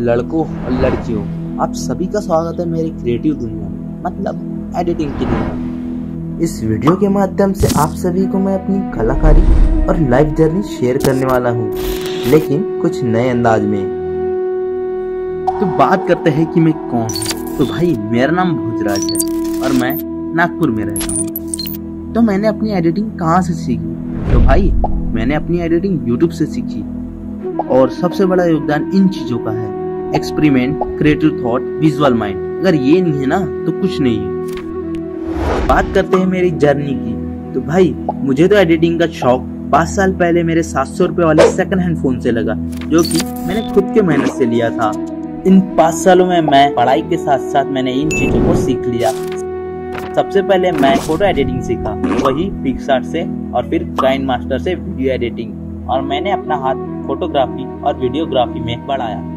लड़कों और लड़कियों, आप सभी का स्वागत है मेरी क्रिएटिव दुनिया में, मतलब एडिटिंग की दुनिया में। इस वीडियो के माध्यम से आप सभी को मैं अपनी कलाकारी और लाइफ जर्नी शेयर करने वाला हूँ, लेकिन कुछ नए अंदाज में। तो बात करते हैं कि मैं कौन हूँ। तो भाई मेरा नाम भोजराज है और मैं नागपुर में रहता हूँ। तो मैंने अपनी एडिटिंग कहाँ से सीखी? तो भाई मैंने अपनी एडिटिंग यूट्यूब से सीखी और सबसे बड़ा योगदान इन चीजों का है: experiment, creative thought, visual mind. अगर ये नहीं है ना तो कुछ नहीं है। बात करते हैं मेरी जर्नी की। तो भाई मुझे तो एडिटिंग का शौक 5 साल पहले मेरे 700 रुपए वाले सेकंड हैंड फोन से लगा, जो कि मैंने खुद के मेहनत से लिया था। इन 5 सालों में मैं पढ़ाई के साथ साथ मैंने इन चीजों को सीख लिया। सबसे पहले मैं फोटो एडिटिंग सीखा, वही पिक्सआर्ट से, और फिर काइनमास्टर से वीडियो एडिटिंग, और मैंने अपना हाथ फोटोग्राफी और वीडियोग्राफी में बढ़ाया।